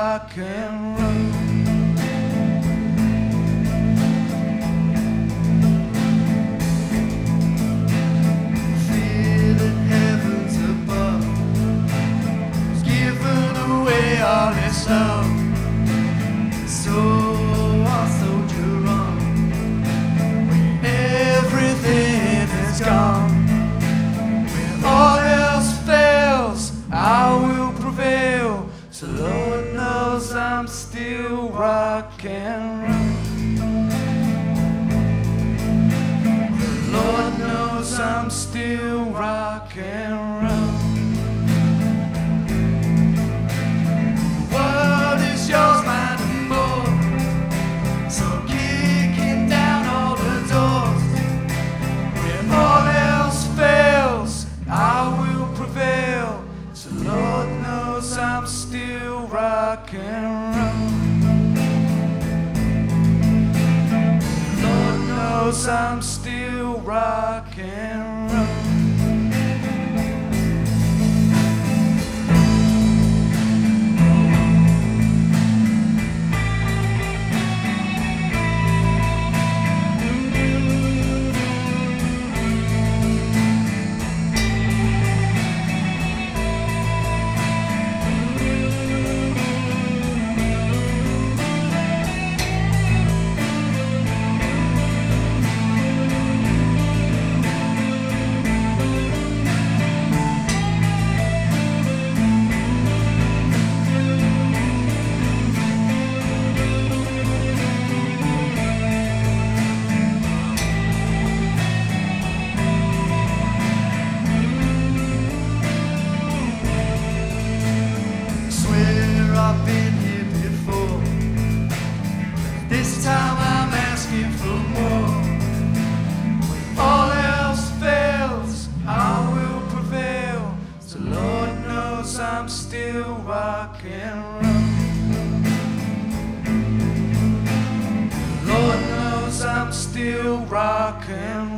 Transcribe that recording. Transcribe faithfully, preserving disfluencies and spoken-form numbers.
rock and roll. Fear that heavens above has given away all its love. So our soldier on when everything is gone. When all else fails, I will prevail. So Lord knows I'm still rock and roll. Lord knows I'm still rock and roll. The world is yours, mine and more. So kicking down all the doors. When all else fails, I will prevail. So Lord knows I'm still rock and roll. Lord knows I'm still rock and roll. I've been here before. This time I'm asking for more. When all else fails, I will prevail. So Lord knows I'm still rock and roll. Lord knows I'm still rock and roll.